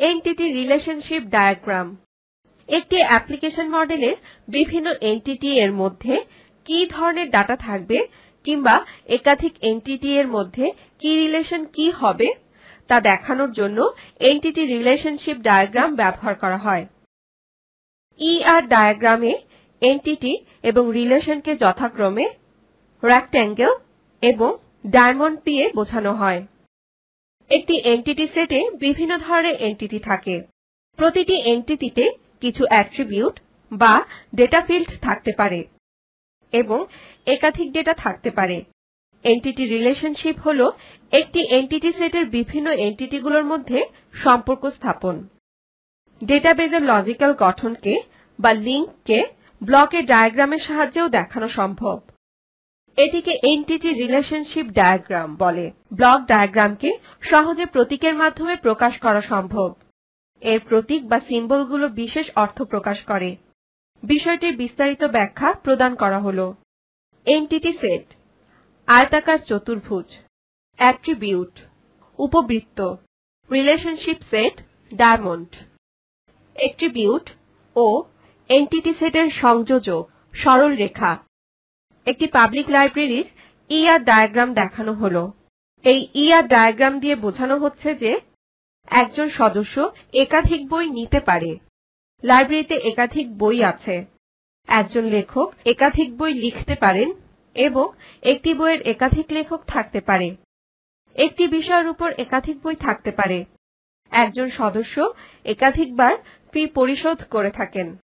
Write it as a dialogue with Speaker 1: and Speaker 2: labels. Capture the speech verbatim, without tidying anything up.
Speaker 1: Entity relationship diagram একটি application মডেলে বিভিন্ন এনটিটি এর মধ্যে কি ধরনের ডাটা থাকবে কিংবা একাধিক এনটিটি এর মধ্যে কি রিলেশন কি হবে তা দেখানোর জন্য এনটিটি রিলেশনশিপ ডায়াগ্রাম ব্যবহার করা হয়। ইআর ডায়াগ্রামে এনটিটি এবং রিলেশনকে যথাক্রমে রেক্ট্যাঙ্গেল এবং ডায়মন্ড দিয়ে বোঝানো হয়। একটি এনটিটি সেটে বিভিন্ন ধরনের এনটিটি থাকে। প্রতিটি এনটিটিতে কিছু অ্যাট্রিবিউট বা ডেটা ফিল্ড থাকতে পারে এবং একাধিক ডেটা থাকতে পারে। এনটিটি রিলেশনশিপ হল একটি এনটিটি সেটের বিভিন্ন এনটিটিগুলোর মধ্যে সম্পর্ক স্থাপন। ডেটাবেজের লজিক্যাল গঠনকে বা লিঙ্ককে ব্লকের ডায়াগ্রামের সাহায্যেও দেখানো সম্ভব। এটিকে এনটিটি রিলেশনশিপ ডায়াগ্রাম বলে। ব্লক ডায়াগ্রামকে সহজে প্রতীকের মাধ্যমে প্রকাশ করা সম্ভব। এর প্রতীক বা সিম্বলগুলো বিশেষ অর্থ প্রকাশ করে। বিষয়টির বিস্তারিত ব্যাখ্যা প্রদান করা হল। এনটিটি সেট আয়তাকার চতুর্ভুজ, অ্যাট্রিবিউট উপবৃত্ত, রিলেশনশিপ সেট ডায়মন্ড। অ্যাট্রিবিউট ও এনটিটি সেটের সংযোজক সরল রেখা। একটি পাবলিক লাইব্রেরির ইআর ডায়াগ্রাম দেখানো হল। এই ইআর ডায়াগ্রাম দিয়ে বোঝানো হচ্ছে যে একজন সদস্য একাধিক বই নিতে পারে। লাইব্রেরিতে একাধিক বই আছে। একজন লেখক একাধিক বই লিখতে পারেন এবং একটি বইয়ের একাধিক লেখক থাকতে পারে। একটি বিষয়ের উপর একাধিক বই থাকতে পারে। একজন সদস্য একাধিকবার ফি পরিশোধ করে থাকেন।